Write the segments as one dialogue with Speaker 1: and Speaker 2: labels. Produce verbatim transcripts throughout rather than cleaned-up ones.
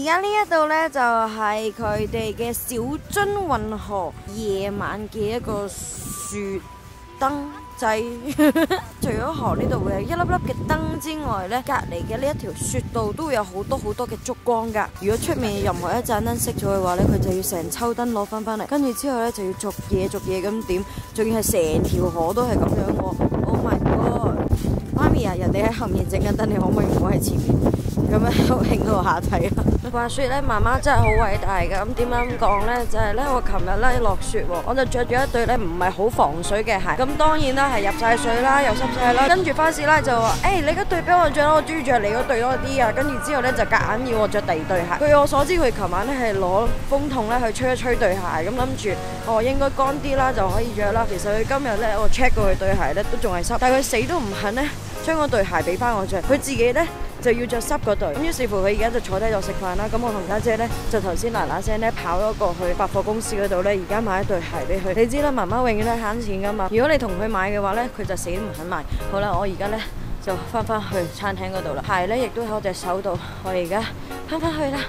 Speaker 1: 家呢一度呢，就係佢哋嘅小樽運河夜晚嘅一個雪燈仔。除咗河呢度會有一粒粒嘅燈之外呢，隔離嘅呢一條雪道都會有好多好多嘅燭光㗎。如果出面任何一盞燈熄咗嘅話呢，佢就要成抽燈攞翻翻嚟，跟住之後呢，就要逐嘢逐嘢咁點，仲要係成條河都係咁樣喎。Oh my god！ 媽咪啊，人哋喺後面整緊燈，你可唔可以唔好喺前面咁樣興到下睇啊？話説咧，媽媽真係好偉大㗎。咁點樣講咧？就係咧，我琴日咧落雪喎，我就着住一對咧唔係好防水嘅鞋。咁當然啦，係入晒水啦，又濕晒啦。跟住花師奶就話：誒，你嗰對俾我着啦，我中意着你嗰對多啲啊！跟住之後咧就夾硬要我着第二對鞋。據我所知，佢琴晚咧係攞風筒咧去吹一吹對鞋，咁諗住哦應該乾啲啦就可以着啦。其實佢今日咧我 check 過佢對鞋咧都仲係濕，但係佢死都唔肯咧將嗰對鞋俾翻我着，佢自己咧就要着濕嗰對。咁於是乎佢而家就坐低度食飯啦。咁我同家姐咧就頭先嗱嗱聲咧跑咗過去百貨公司嗰度咧，而家買一對鞋俾佢。你知啦，媽媽永遠都係慳錢噶嘛。如果你同佢買嘅話咧，佢就死都唔肯買。好啦，我而家咧就翻返去餐廳嗰度啦。鞋咧亦都喺我隻手度，我而家翻返去啦。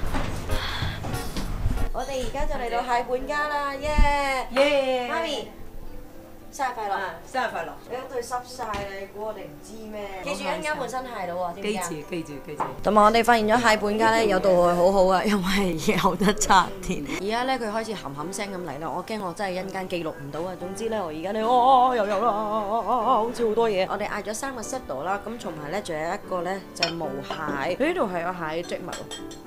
Speaker 1: 我哋而家就嚟到蟹本家啦，耶！
Speaker 2: 耶！
Speaker 1: 媽咪，生日快樂！
Speaker 2: 生日快樂！
Speaker 1: 你嗰對濕晒啦，你估我哋唔知咩？記住一陣間換新鞋咯喎，知唔知啊？
Speaker 2: 記住記住記住。
Speaker 1: 同埋我哋發現咗蟹本家咧有道係好好啊，因為有得插電。而家咧佢開始冚冚聲咁嚟啦，我驚我真係一陣間記錄唔到啊。總之咧我而家咧哦又有啦，好似好多嘢。我哋嗌咗三個 set 度啦，咁同埋咧仲有一個咧就係無蟹。呢度係有蟹嘅織物。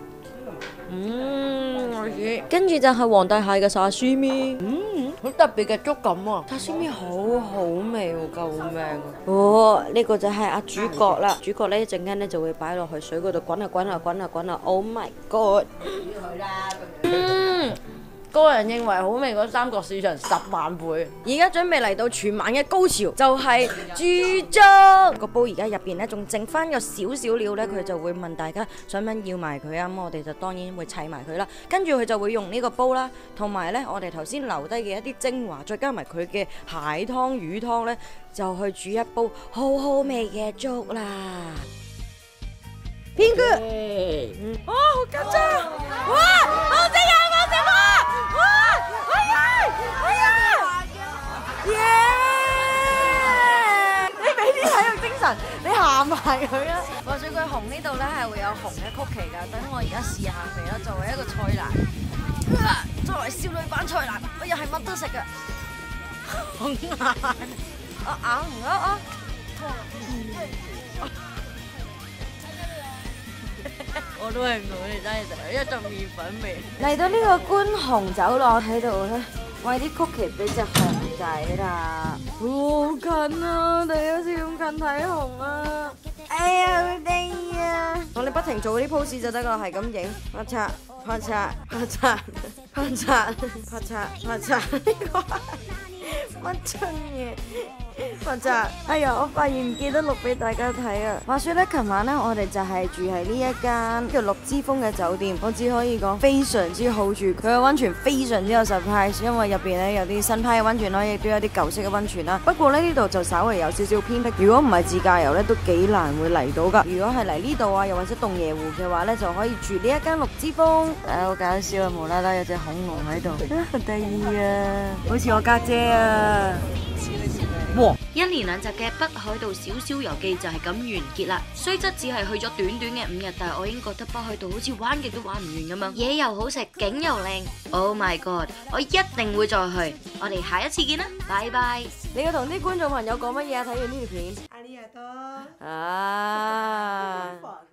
Speaker 1: 嗯，我知。跟住就係皇帝蟹嘅沙司咪，嗯，好特別嘅觸感喎。沙司咪好好味喎，救命啊！哦，呢個就係阿主角啦。主角咧一陣間咧就會擺落去水嗰度滾啊滾啊滾啊滾啊 ！Oh my god！ 嗯。個人認為好味嗰三角市場十萬倍。而家準備嚟到全晚嘅高潮，就係豬粥。個煲而家入邊咧仲剩翻有少少料咧，佢就會問大家想唔想要埋佢啊？咁我哋就當然會砌埋佢啦。跟住佢就會用呢個煲啦，同埋咧我哋頭先留低嘅一啲精華，再加埋佢嘅蟹湯、魚湯咧，就去煮一煲好好味嘅粥啦。邊個？嗯，哦，好緊張！哇，好正啊！好正啊！哇！哎呀！哎呀！耶！你俾啲體育精神，你行埋佢啊！話說佢紅呢度咧係會有紅嘅曲奇㗎，等我而家試下味啦。作為一個菜籃，作為少女版菜籃，我又係乜都食㗎。好硬！啊硬唔啊啊！我都係唔同你真係食，一陣麵粉味。嚟到呢個觀虹走廊喺度咧，餵啲曲奇俾隻熊仔啦。好近啊！第一次咁近睇熊啊！哎呀，好得意啊！我哋不停做嗰啲 pose 就得噶，係咁影，拍嚓拍嚓拍嚓拍嚓拍嚓拍嚓，呢個乜春嘢？或者，哎呀，我發現唔記得錄俾大家睇啊！話說咧，琴晚咧我哋就係住喺呢一間叫綠之風嘅酒店，我只可以講非常之好住，佢嘅溫泉非常之有 surprise， 因為入邊咧有啲新派嘅溫泉啦，亦都有啲舊式嘅溫泉啦。不過咧呢度就稍微有少少偏僻，如果唔係自駕遊咧都幾難會嚟到噶。如果係嚟呢度啊，又或者洞爺湖嘅話咧，就可以住呢一間綠之風。誒，好搞笑啊！無啦啦有隻恐龍喺度，好得意啊，好似我家姐啊！
Speaker 3: 哇！一連兩集嘅北海道小逍遊記就係咁完結啦。雖則只係去咗短短嘅五日，但係我已經覺得北海道好似玩極都玩唔完咁樣，嘢又好食，景又靚。Oh my god！ 我一定會再去。我哋下一次見啦，拜拜。
Speaker 1: 你要同啲觀眾朋友講乜嘢啊？睇完呢條片。
Speaker 2: 阿里亞多。
Speaker 1: 啊！